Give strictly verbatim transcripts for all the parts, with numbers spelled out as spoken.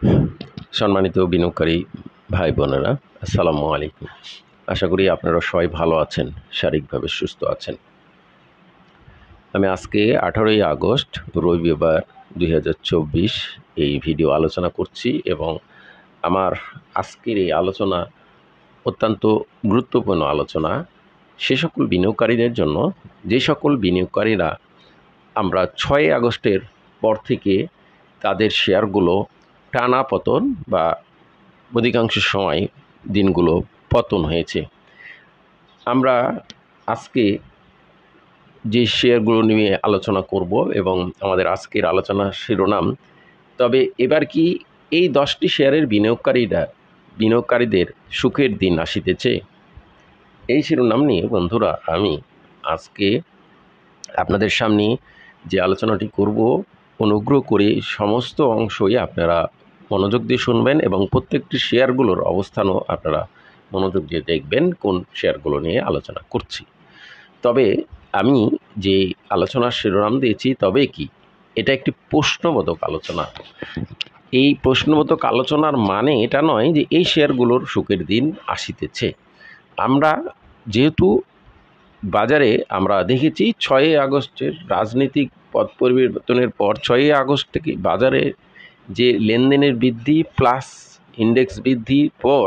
সম্মানিত বিনিয়োগকারী ভাই বোনেরা, আসসালামু আলাইকুম। আশা করি আপনারা সবাই ভালো আছেন, শারীরিকভাবে সুস্থ আছেন। আমি আজকে আঠারোই আগস্ট রবিবার দুই হাজার চব্বিশ এই ভিডিও আলোচনা করছি এবং আমার আজকের এই আলোচনা অত্যন্ত গুরুত্বপূর্ণ আলোচনা সে সকল বিনিয়োগকারীদের জন্য যে সকল বিনিয়োগকারীরা আমরা ছয়ই আগস্টের পর থেকে তাদের শেয়ারগুলো টানা পতন বা অধিকাংশ সময় দিনগুলো পতন হয়েছে। আমরা আজকে যে শেয়ারগুলো নিয়ে আলোচনা করব এবং আমাদের আজকের আলোচনার শিরোনাম, তবে এবার কি এই দশটি শেয়ারের বিনিয়োগকারীরা বিনিয়োগকারীদের সুখের দিন আসিতেছে, এই শিরোনাম নিয়ে বন্ধুরা আমি আজকে আপনাদের সামনে যে আলোচনাটি করব, অনুগ্রহ করে সমস্ত অংশই আপনারা মনোযোগ দিয়ে শুনবেন এবং প্রত্যেকটি শেয়ারগুলোর অবস্থানও আপনারা মনোযোগ দিয়ে দেখবেন কোন শেয়ারগুলো নিয়ে আলোচনা করছি। তবে আমি যে আলোচনার শিরোনাম দিয়েছি, তবে কি এটা একটি প্রশ্নবোধক আলোচনা। এই প্রশ্নবোধক আলোচনার মানে এটা নয় যে এই শেয়ারগুলোর সুখের দিন আসিতেছে। আমরা যেহেতু বাজারে আমরা দেখেছি ছয়ই আগস্টের রাজনৈতিক পট পরিবর্তনের পর ছয়ই আগস্ট থেকে বাজারে যে লেনদেনের বৃদ্ধি প্লাস ইন্ডেক্স বৃদ্ধির পর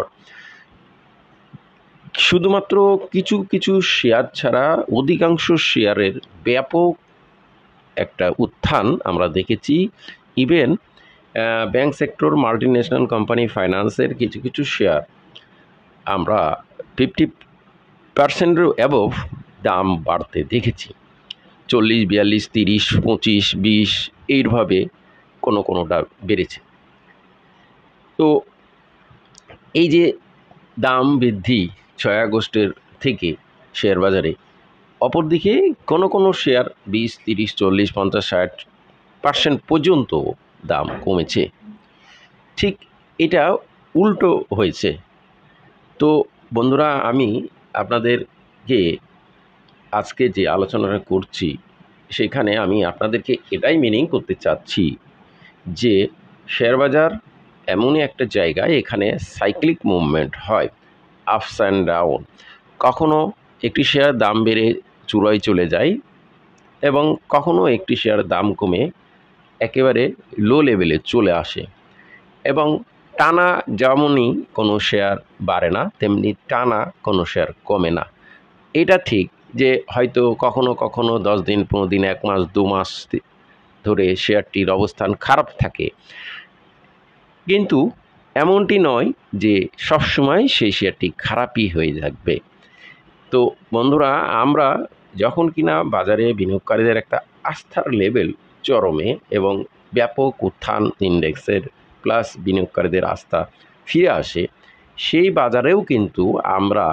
শুধুমাত্র কিছু কিছু শেয়ার ছাড়া অধিকাংশ শেয়ারের ব্যাপক একটা উত্থান আমরা দেখেছি। Even bank sector, multinational company, ফাইন্যান্সের কিছু কিছু শেয়ার আমরা ফিফটি পার্সেন্টের অ্যাবভ দাম বাড়তে দেখেছি। চল্লিশ, বিয়াল্লিশ, তিরিশ, পঁচিশ, বিশ এইভাবে কোনো কোনোটা বেড়েছে। তো এই যে দাম বৃদ্ধি ছয় আগস্টের থেকে শেয়ার বাজারে, অপরদিকে কোনো কোনো শেয়ার বিশ, তিরিশ, চল্লিশ, পঞ্চাশ, ষাট পার্সেন্ট পর্যন্ত দাম কমেছে। ঠিক এটা উল্টো হয়েছে। তো বন্ধুরা, আমি আপনাদেরকে আজকে যে আলোচনাটা করছি সেখানে আমি আপনাদেরকে এটাই মিনিং করতে চাচ্ছি যে শেয়ার বাজার এমনই একটা জায়গা, এখানে সাইক্লিক মুভমেন্ট হয়, আপস অ্যান্ড ডাউন। কখনো একটি শেয়ার দাম বেড়ে চূড়ায় চলে যায় এবং কখনো একটি শেয়ার দাম কমে একেবারে লো লেভেলে চলে আসে এবং টানা যেমনই কোনো শেয়ার বাড়ে না, তেমনি টানা কোনো শেয়ার কমে না। এটা ঠিক যে হয়তো কখনো কখনো দশ দিন, পনেরো দিন, এক মাস, দু মাস ধরে শেয়ারটির অবস্থান খারাপ থাকে, কিন্তু এমনটি নয় যে সবসময় সেই শেয়ারটি খারাপই হয়ে থাকবে। তো বন্ধুরা, আমরা যখন কিনা বাজারে বিনিয়োগকারীদের একটা আস্থার লেভেল চরমে এবং ব্যাপক উত্থান ইন্ডেক্সের প্লাস বিনিয়োগকারীদের আস্থা ফিরে আসে, সেই বাজারেও কিন্তু আমরা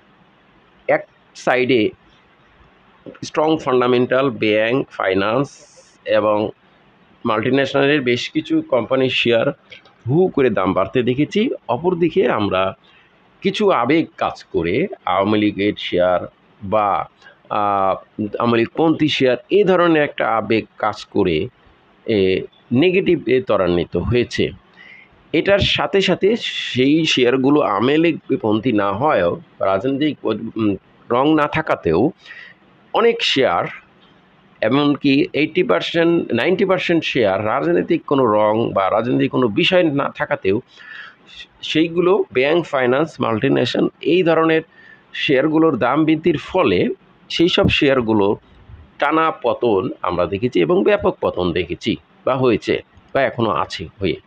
এক সাইডে স্ট্রং ফান্ডামেন্টাল ব্যাংক, ফাইন্যান্স এবং মাল্টিন্যাশনালের বেশ কিছু কোম্পানির শেয়ার হু করে দাম বাড়তে দেখেছি। অপরদিকে আমরা কিছু আবেগ কাজ করে আওয়ামী লীগের শেয়ার বা আওয়ামী লীগপন্থী শেয়ার এই ধরনের একটা আবেগ কাজ করে নেগেটিভে ত্বরান্বিত হয়েছে। এটার সাথে সাথে সেই শেয়ারগুলো আওয়ামী লীগপন্থী না হয়েও, রাজনৈতিক রং না থাকাতেও অনেক শেয়ার, এমনকি eighty percent ninety percent share রাজনৈতিক কোনো রং বা রাজনৈতিক কোনো বিষয় না থাকাতেও সেইগুলো ব্যাংক, ফাইন্যান্স, মাল্টিন্যাশনাল এই ধরনের শেয়ারগুলোর দাম বৃদ্ধির ফলে সেই সব শেয়ারগুলো টানা পতন আমরা দেখেছি এবং ব্যাপক পতন দেখেছি বা হয়েছে বা এখনও আছে হয়ে।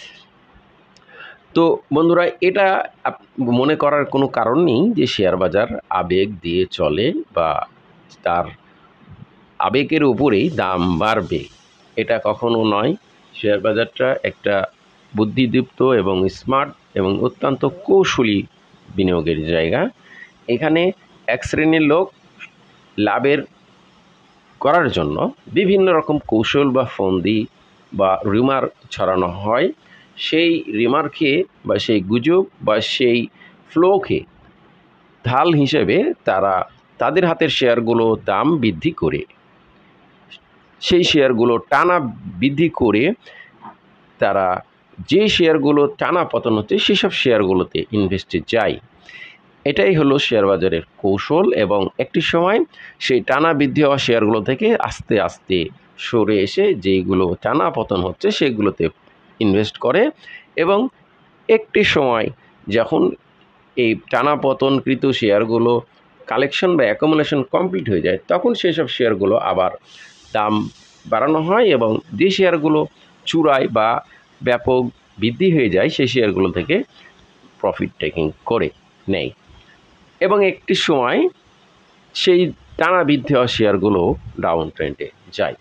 তো বন্ধুরা, এটা মনে করার কোনো কারণ নেই যে শেয়ার বাজার আবেগ দিয়ে চলে বা তার আবেগের উপরেই দাম বাড়বে, এটা কখনো নয়। শেয়ার বাজারটা একটা বুদ্ধিদীপ্ত এবং স্মার্ট এবং অত্যন্ত কৌশলী বিনিয়োগের জায়গা। এখানে এক শ্রেণীর লোক লাভের করার জন্য বিভিন্ন রকম কৌশল বা ফন্দি বা রিমার ছড়ানো হয়। সেই রিমারকে বা সেই গুজব বা সেই ফ্লোকে ঢাল হিসেবে তারা তাদের হাতের শেয়ারগুলো দাম বৃদ্ধি করে, সেই শেয়ারগুলো টানা বৃদ্ধি করে তারা যে শেয়ারগুলো টানা পতন হচ্ছে সেসব শেয়ারগুলোতে ইনভেস্টে যায়। এটাই হলো শেয়ার বাজারের কৌশল, এবং একটি সময় সেই টানা বৃদ্ধি হওয়া শেয়ারগুলো থেকে আস্তে আস্তে সরে এসে যেইগুলো টানা পতন হচ্ছে সেগুলোতে ইনভেস্ট করে, এবং একটি সময় যখন এই টানা পতনকৃত শেয়ারগুলো কালেকশন বা অ্যাকুমুলেশন কমপ্লিট হয়ে যায় তখন সেসব শেয়ারগুলো আবার দাম বাড়ানো হয়, এবং যে শেয়ারগুলো চূড়ায় বা ব্যাপক বৃদ্ধি হয়ে যায় সেই শেয়ারগুলো থেকে প্রফিট টেকিং করে নেয়, এবং একটি সময় সেই টানা বৃদ্ধি হওয়া শেয়ারগুলো ডাউন ট্রেন্ডে যায়।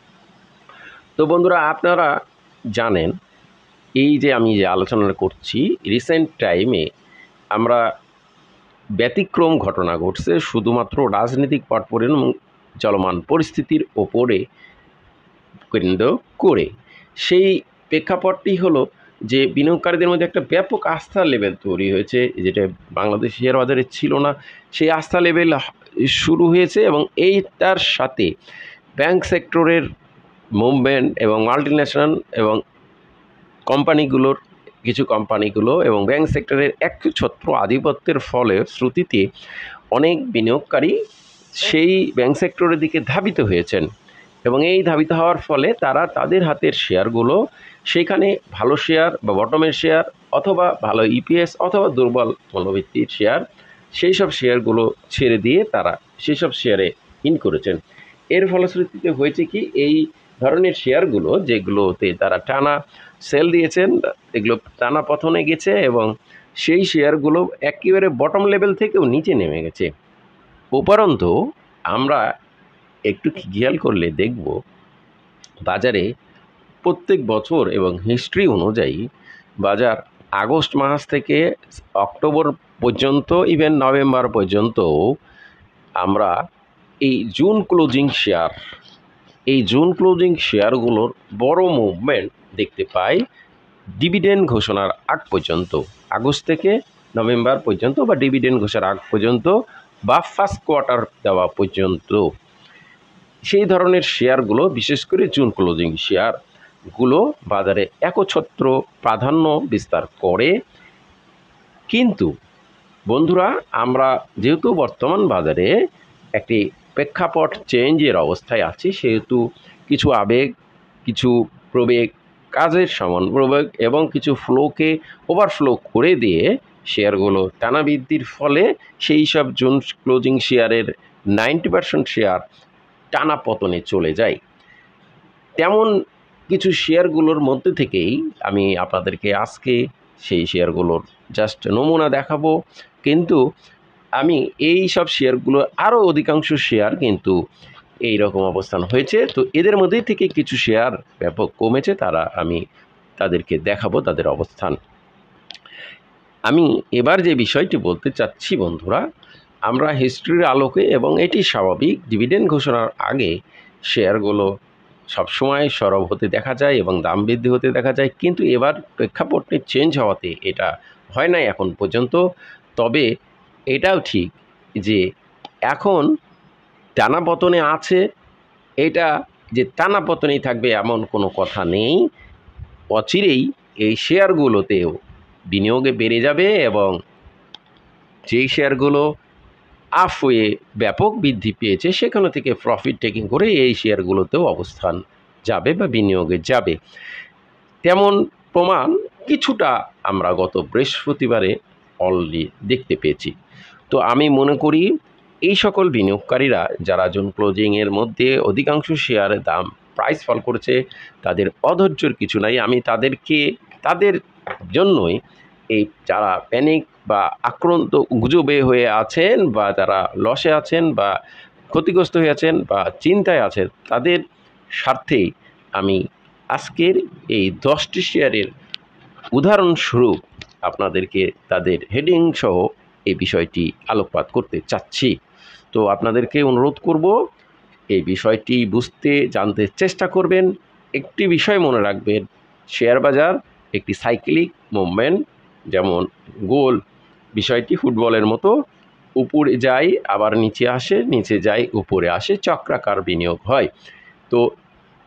তো বন্ধুরা, আপনারা জানেন এই যে আমি যে আলোচনা করছি, রিসেন্ট টাইমে আমরা ব্যতিক্রম ঘটনা ঘটছে শুধুমাত্র রাজনৈতিক পটপরিণ এবং চলমান পরিস্থিতির ওপরে কেন্দ্র করে। সেই প্রেক্ষাপটটি হলো যে বিনিয়োগকারীদের মধ্যে একটা ব্যাপক আস্থা লেভেল তৈরি হয়েছে, যেটা বাংলাদেশ শেয়ার বাজারে ছিল না। সেই আস্থা লেভেল শুরু হয়েছে, এবং এইটার সাথে ব্যাংক সেক্টরের মুভমেন্ট এবং মাল্টিন্যাশনাল এবং কোম্পানিগুলোর কিছু কোম্পানিগুলো এবং ব্যাংক সেক্টরের একচ্ছত্র আধিপত্যের ফলে শ্রুতিতে অনেক বিনিয়োগকারী সেই ব্যাংক সেক্টরের দিকে ধাবিত হয়েছেন, এবং এই ধাবিত হওয়ার ফলে তারা তাদের হাতের শেয়ারগুলো সেখানে ভালো শেয়ার বা বটমের শেয়ার অথবা ভালো ইপিএস অথবা দুর্বল মূল্যভিত্তির শেয়ার সেই সব শেয়ারগুলো ছেড়ে দিয়ে তারা সেই সব শেয়ারে ইন করেছেন। এর ফলশ্রুতিতে হয়েছে কি, এই ধরনের শেয়ারগুলো যেগুলোতে তারা টানা সেল দিয়েছেন এগুলো টানা পতনে গেছে, এবং সেই শেয়ারগুলো একেবারে বটম লেভেল থেকেও নিচে নেমে গেছে। উপরন্তু আমরা একটু খেয়াল করলে দেখব বাজারে প্রত্যেক বছর এবং হিস্ট্রি অনুযায়ী বাজার আগস্ট মাস থেকে অক্টোবর পর্যন্ত, ইভেন নভেম্বর পর্যন্ত আমরা এই জুন ক্লোজিং শেয়ার এই জুন ক্লোজিং শেয়ারগুলোর বড় মুভমেন্ট দেখতে পাই ডিভিডেন্ড ঘোষণার আগ পর্যন্ত, আগস্ট থেকে নভেম্বর পর্যন্ত বা ডিভিডেন্ড ঘোষণার আগ পর্যন্ত বা ফার্স্ট কোয়ার্টার দেওয়া পর্যন্ত সেই ধরনের শেয়ারগুলো, বিশেষ করে জুন ক্লোজিং শেয়ারগুলো বাজারে একচ্ছত্র প্রাধান্য বিস্তার করে। কিন্তু বন্ধুরা, আমরা যেহেতু বর্তমান বাজারে একটি প্রেক্ষাপট চেঞ্জের অবস্থায় আছি, সেহেতু কিছু আবেগ, কিছু প্রবেগ, কাজের সমান প্রবেগ এবং কিছু ফ্লোকে ওভারফ্লো করে দিয়ে শেয়ারগুলো টানা বৃদ্ধির ফলে সেই সব জুন ক্লোজিং শেয়ারের নাইনটি পার্সেন্ট শেয়ার টানা পতনে চলে যায়। তেমন কিছু শেয়ারগুলোর মধ্যে থেকেই আমি আপনাদেরকে আজকে সেই শেয়ারগুলোর জাস্ট নমুনা দেখাবো, কিন্তু আমি এই সব শেয়ারগুলো আরও অধিকাংশ শেয়ার কিন্তু এই রকম অবস্থান হয়েছে। তো এদের মধ্যে থেকে কিছু শেয়ার ব্যাপক কমেছে, তারা আমি তাদেরকে দেখাবো তাদের অবস্থান। আমি এবার যে বিষয়টি বলতে চাচ্ছি বন্ধুরা, আমরা হিস্ট্রির আলোকে এবং এটি স্বাভাবিক, ডিভিডেন্ড ঘোষণার আগে শেয়ারগুলো সবসময় সরব হতে দেখা যায় এবং দাম বৃদ্ধি হতে দেখা যায়, কিন্তু এবার প্রেক্ষাপটটি চেঞ্জ হওয়াতে এটা হয় নাই এখন পর্যন্ত। তবে এটাও ঠিক যে এখন টানা পতনে আছে, এটা যে টানা পতনেই থাকবে এমন কোনো কথা নেই। অচিরেই এই শেয়ারগুলোতেও বিনিয়োগে বেড়ে যাবে, এবং যেই শেয়ারগুলো আপ হয়ে ব্যাপক বৃদ্ধি পেয়েছে সেখানে থেকে প্রফিট টেকিং করে এই শেয়ারগুলোতেও অবস্থান যাবে বা বিনিয়োগে যাবে। তেমন প্রমাণ কিছুটা আমরা গত বৃহস্পতিবারে অলরেডি দেখতে পেয়েছি। তো আমি মনে করি এই সকল বিনিয়োগকারীরা যারা জুন ক্লোজিংয়ের মধ্যে অধিকাংশ শেয়ারের দাম প্রাইস ফল করেছে, তাদের অধৈর্যের কিছু নাই। আমি তাদেরকে তাদের জন্যই এই যারা প্যানিক বা আক্রান্ত গুজবে হয়ে আছেন বা যারা লসে আছেন বা ক্ষতিগ্রস্ত হয়ে আছেন বা চিন্তায় আছেন, তাদের স্বার্থেই আমি আজকের এই দশটি শেয়ারের উদাহরণস্বরূপ আপনাদেরকে তাদের হেডিং সহ এই বিষয়টি আলোকপাত করতে চাচ্ছি। তো আপনাদেরকে অনুরোধ করব এই বিষয়টি বুঝতে জানতে চেষ্টা করবেন। একটি বিষয় মনে রাখবেন, শেয়ার বাজার একটি সাইক্লিক মুভমেন্ট, যেমন গোল বিষয়টি ফুটবলের মতো, উপরে যায় আবার নিচে আসে, নিচে যায় উপরে আসে, চক্রাকার বিনিয়োগ হয়। তো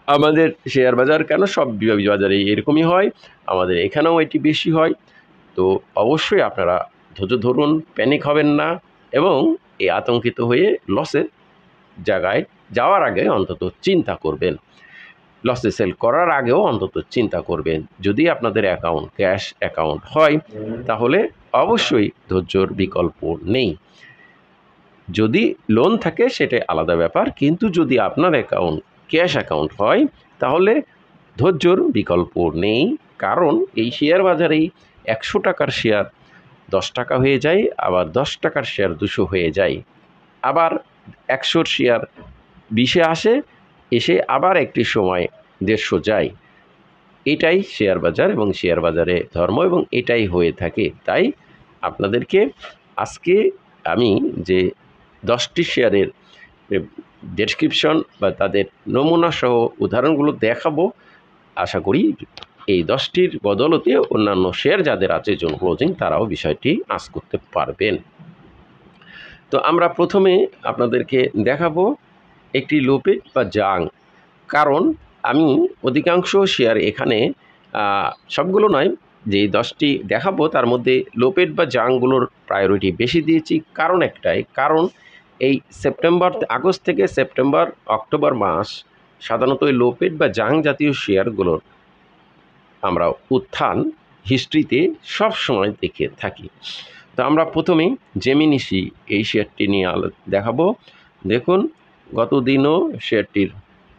আমাদের শেয়ার বাজার কেন সব বাজারে এরকমই হয়, আমাদের এখানেও এটি বেশি হয়। তো অবশ্যই আপনারা ধৈর্য ধরুন, প্যানিক হবেন না এবং এই আতঙ্কিত হয়ে লসের জায়গায় যাওয়ার আগে অন্তত চিন্তা করবেন, লসে সেল করার আগেও অন্তত চিন্তা করবেন। যদি আপনাদের অ্যাকাউন্ট ক্যাশ অ্যাকাউন্ট হয় তাহলে অবশ্যই ধৈর্যর বিকল্প নেই। যদি লোন থাকে সেটা আলাদা ব্যাপার, কিন্তু যদি আপনার অ্যাকাউন্ট ক্যাশ অ্যাকাউন্ট হয় তাহলে ধৈর্যর বিকল্প নেই। কারণ এই শেয়ার বাজারেই একশো টাকার শেয়ার দশ টাকা হয়ে যায়, আবার দশ টাকার শেয়ার দুশো হয়ে যায়, আবার একশোর শেয়ার বিশে আসে, এসে আবার একটি সময় দেড়শো যায়। এটাই শেয়ার বাজার এবং শেয়ার বাজারে ধর্ম, এবং এটাই হয়ে থাকে। তাই আপনাদেরকে আজকে আমি যে দশটি শেয়ারের ডেসক্রিপশন বা তাদের নমুনা সহ উদাহরণগুলো দেখাবো, আশা করি এই দশটির বদলতে অন্যান্য শেয়ার যাদের আছে জোন ক্লোজিং তারাও বিষয়টি আঁচ করতে পারবেন। তো আমরা প্রথমে আপনাদেরকে দেখাবো একটি লোপেট বা জাং। কারণ আমি অধিকাংশ শেয়ার এখানে সবগুলো নয়, যে দশটি দেখাবো তার মধ্যে লোপেট বা জাংগুলোর প্রায়োরিটি বেশি দিয়েছি। কারণ একটাই, কারণ এই সেপ্টেম্বর আগস্ট থেকে সেপ্টেম্বর অক্টোবর মাস সাধারণত এই লোপেট বা জাং জাতীয় শেয়ারগুলোর আমরা উত্থান হিস্ট্রিতে সব সময় দেখে থাকি। তো আমরা প্রথমে জেমিনি সি এই শেয়ারটি নিয়ে আলো দেখাবো। দেখুন গত দিনও শেয়ারটির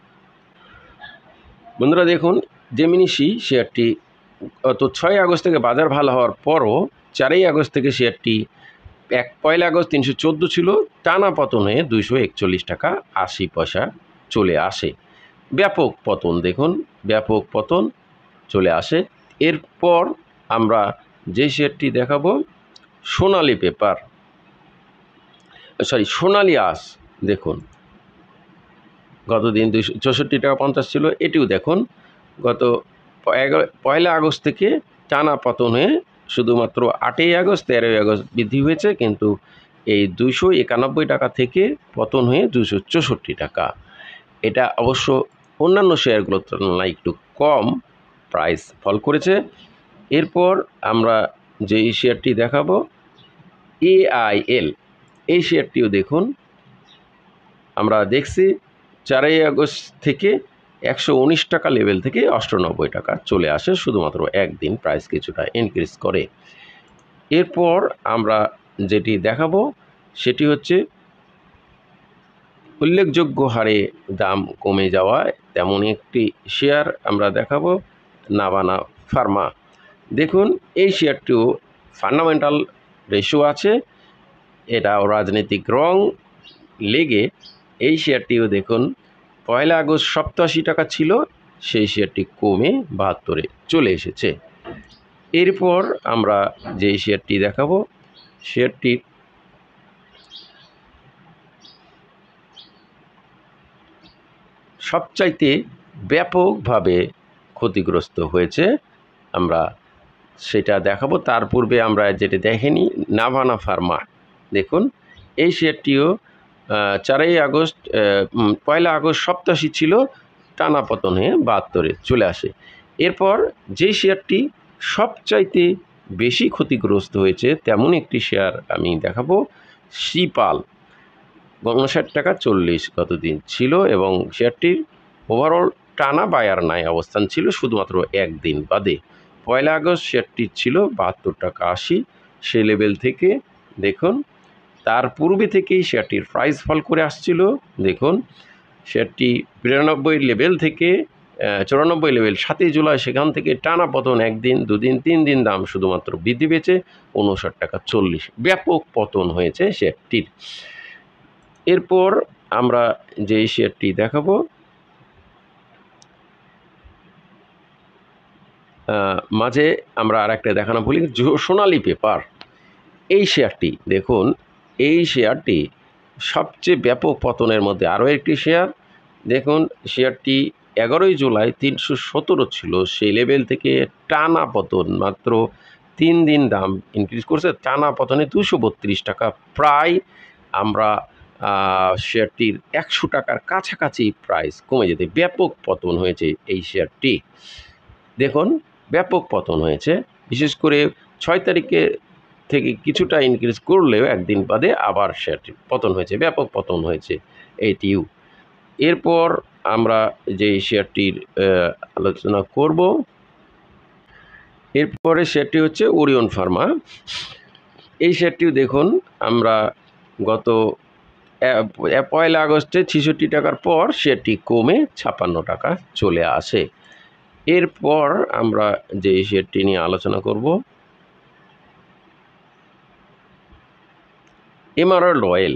বন্ধুরা দেখুন জেমিনি সি শেয়ারটি গত ছয় আগস্ট থেকে বাজার ভালো হওয়ার পরও চারই আগস্ট থেকে শেয়ারটি এক পয়লা আগস্ট তিনশো চোদ্দো ছিল, টানা পতন হয়ে দুইশো একচল্লিশ টাকা আশি পয়সা চলে আসে। ব্যাপক পতন, দেখুন ব্যাপক পতন চলে আসে। এরপর আমরা যে শেয়ারটি দেখাবো সোনালী পেপার, সরি সোনালী আঁশ, দেখুন গতদিন দুইশো চৌষট্টি টাকা পঞ্চাশ ছিল, এটিও দেখুন গত পয়লা আগস্ট থেকে টানা পতন হয়ে শুধুমাত্র আটই আগস্ট তেরোই আগস্ট বৃদ্ধি হয়েছে, কিন্তু এই দুইশো একানব্বই টাকা থেকে পতন হয়ে দুইশো চৌষট্টি টাকা। এটা অবশ্য অন্যান্য শেয়ারগুলোর তুলনায় একটু কম প্রাইস ফল করেছে। এরপর আমরা যে শেয়ারটি দেখাবো এআইএল, এই শেয়ারটিও দেখুন আমরা দেখছি চারই আগস্ট থেকে একশো উনিশ টাকা লেভেল থেকে অষ্টানব্বই টাকা চলে আসে, শুধুমাত্র একদিন প্রাইস কিছুটা ইনক্রিজ করে। এরপর আমরা যেটি দেখাবো সেটি হচ্ছে উল্লেখযোগ্য হারে দাম কমে যাওয়ায় তেমনই একটি শেয়ার আমরা দেখাবো নাভানা ফার্মা। দেখুন এই শেয়ারটিও ফান্ডামেন্টাল রেশিও আছে, এটাও রাজনৈতিক রং লেগে এই শেয়ারটিও দেখুন পয়লা আগস্ট সপ্তাশি টাকা ছিল, সেই শেয়ারটি কমে বাহাত্তরে চলে এসেছে। এরপর আমরা যে শেয়ারটি দেখাবো শেয়ারটির সবচাইতে ব্যাপকভাবে ক্ষতিগ্রস্ত হয়েছে, আমরা সেটা দেখাবো। তার পূর্বে আমরা যেটা দেখেনি নাভানা ফার্মা, দেখুন এই শেয়ারটিও চারই আগস্ট পয়লা আগস্ট সপ্তাশি ছিল, টানা পতন হয়ে বাহাত্তরে চলে আসে। এরপর যে শেয়ারটি সবচাইতে বেশি ক্ষতিগ্রস্ত হয়েছে তেমন একটি শেয়ার আমি দেখাবো সিপাল, উনষাট টাকা চল্লিশ গতদিন ছিল, এবং শেয়ারটির ওভারঅল টানা বায়ার নাই অবস্থান ছিল, শুধুমাত্র একদিন বাদে পয়লা আগস্ট শেয়ারটি ছিল বাহাত্তর টাকা আশি, সেই লেভেল থেকে দেখুন তার পূর্বে থেকেই শেয়ারটির প্রাইস ফল করে আসছিল। দেখুন শেয়ারটি বিরানব্বই লেভেল থেকে চুরানব্বই লেভেল সাতই জুলাই, সেখান থেকে টানা পতন একদিন দুদিন তিন দিন দাম শুধুমাত্র বৃদ্ধি পেয়েছে উনষাট টাকা চল্লিশ, ব্যাপক পতন হয়েছে শেয়ারটির। এরপর আমরা যে শেয়ারটি দেখাবো মাঝে আমরা আর একটা দেখানো ভুলি সোনালী পেপার, এই শেয়ারটি দেখুন এই শেয়ারটি সবচেয়ে ব্যাপক পতনের মধ্যে আরও একটি শেয়ার। দেখুন শেয়ারটি এগারোই জুলাই তিনশো সতেরো ছিল, সেই লেভেল থেকে টানা পতন মাত্র তিন দিন দাম ইনক্রিজ করছে, টানা পতনে দুশো বত্রিশ টাকা প্রায় আমরা শেয়ারটির একশো টাকার কাছাকাছি প্রাইস কমে যেতে ব্যাপক পতন হয়েছে এই শেয়ারটি। দেখুন ব্যাপক পতন হয়েছে, বিশেষ করে ছয় তারিখে থেকে কিছুটা ইনক্রিজ করলেও একদিন বাদে আবার শেয়ারটি পতন হয়েছে, ব্যাপক পতন হয়েছে এইটিও। এরপর আমরা যে শেয়ারটির আলোচনা করব, এরপরে শেয়ারটি হচ্ছে ওরিয়ন ফার্মা। এই শেয়ারটিও দেখুন আমরা গত পয়লা আগস্টে ছেষট্টি টাকার পর শেয়ারটি কমে ছাপ্পান্ন টাকা চলে আসে। এরপর আমরা যে শেয়ারটি নিয়ে আলোচনা করব, এমারাল্ড অয়েল।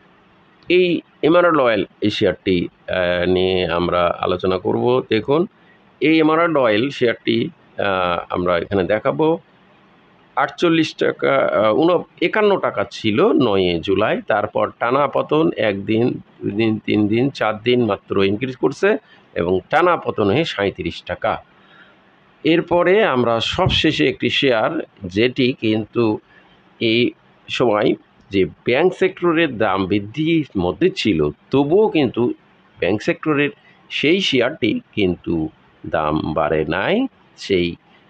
এই এমারাল্ড অয়েল এই শেয়ারটি নিয়ে আমরা আলোচনা করব। দেখুন এই এমারাল্ড অয়েল শেয়ারটি আমরা এখানে দেখাবো আটচল্লিশ টাকা উন একান্ন টাকা ছিল নয় জুলাই, তারপর টানা পতন একদিন, দুই দিন, তিন দিন, চার দিন মাত্র ইনক্রিজ করছে এবং টানা পতন হয়ে সাঁত্রিশ টাকা। এরপরে আমরা সবশেষে একটি শেয়ার যেটি কিন্তু এই সময় যে ব্যাংক সেক্টরের দাম বৃদ্ধির মধ্যে ছিল, তবুও কিন্তু ব্যাংক সেক্টরের সেই শেয়ারটি কিন্তু দাম বাড়ে নাই, সেই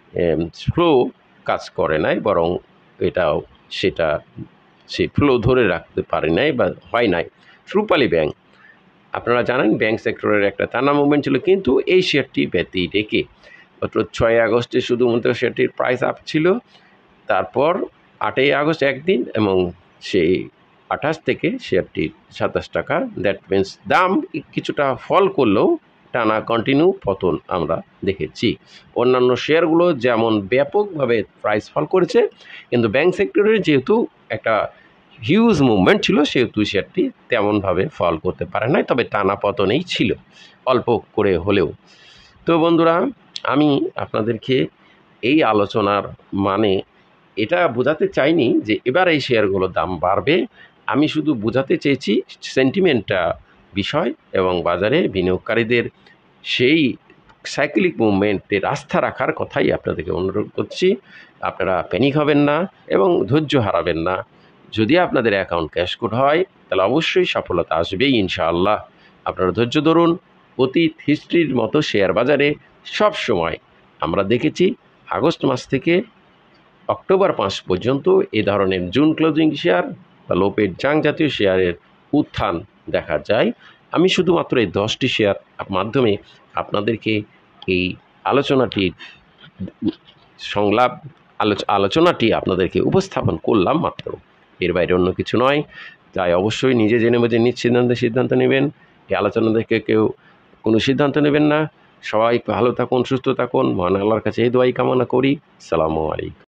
ফ্লো কাজ করে নাই, বরং এটাও সেটা সে ফ্লো ধরে রাখতে পারে নাই বা হয় নাই। রূপালী ব্যাংক, আপনারা জানেন ব্যাংক সেক্টরের একটা টানা মুভমেন্ট ছিল, কিন্তু এই শেয়ারটি ব্যতি রেখে মাত্র ছয় আগস্টে শুধুমাত্র শেয়ারটির প্রাইস আপ ছিল, তারপর আটই আগস্ট একদিন এবং সেই আঠাশ থেকে শেয়ারটি সাতাশ টাকা, দ্যাট মিনস দাম কিছুটা ফল করলেও টানা কন্টিনিউ পতন আমরা দেখেছি। অন্যান্য শেয়ারগুলো যেমন ব্যাপকভাবে প্রাইস ফল করেছে, কিন্তু ব্যাংক সেক্টরের যেহেতু একটা হিউজ মুভমেন্ট ছিল সেহেতু শেয়ারটি তেমনভাবে ফল করতে পারে নাই, তবে টানা পতনেই ছিল অল্প করে হলেও। তো বন্ধুরা, আমি আপনাদেরকে এই আলোচনার মানে এটা বোঝাতে চাইনি যে এবার এই শেয়ারগুলোর দাম বাড়বে, আমি শুধু বোঝাতে চেয়েছি সেন্টিমেন্টটা বিষয় এবং বাজারে বিনিয়োগকারীদের সেই সাইক্লিক মুভমেন্টের আস্থা রাখার কথাই আপনাদেরকে অনুরোধ করছি। আপনারা প্যানিক হবেন না এবং ধৈর্য হারাবেন না। যদি আপনাদের অ্যাকাউন্ট ক্যাশকোড হয় তাহলে অবশ্যই সফলতা আসবেই ইনশাআল্লাহ। আপনারা ধৈর্য ধরুন। অতীত হিস্ট্রির মতো শেয়ার বাজারে সব সময় আমরা দেখেছি আগস্ট মাস থেকে অক্টোবর মাস পর্যন্ত এ ধরনের জুন ক্লোজিং শেয়ার বা লোপেড জাং জাতীয় শেয়ারের উত্থান দেখা যায়। আমি শুধুমাত্র এই দশটি শেয়ার মাধ্যমে আপনাদেরকে এই আলোচনাটির সংলাপ আলোচনাটি আপনাদেরকে উপস্থাপন করলাম মাত্র, এর বাইরে অন্য কিছু নয়। তাই অবশ্যই নিজে জেনে বুঝে নিজ সিদ্ধান্তে সিদ্ধান্ত নেবেন। এই আলোচনা থেকে কেউ কোনো সিদ্ধান্ত নেবেন না। সবাই ভালো থাকুন, সুস্থ থাকুন, মহান আল্লাহর কাছে এই দোয়াই কামনা করি। আসসালামু আলাইকুম।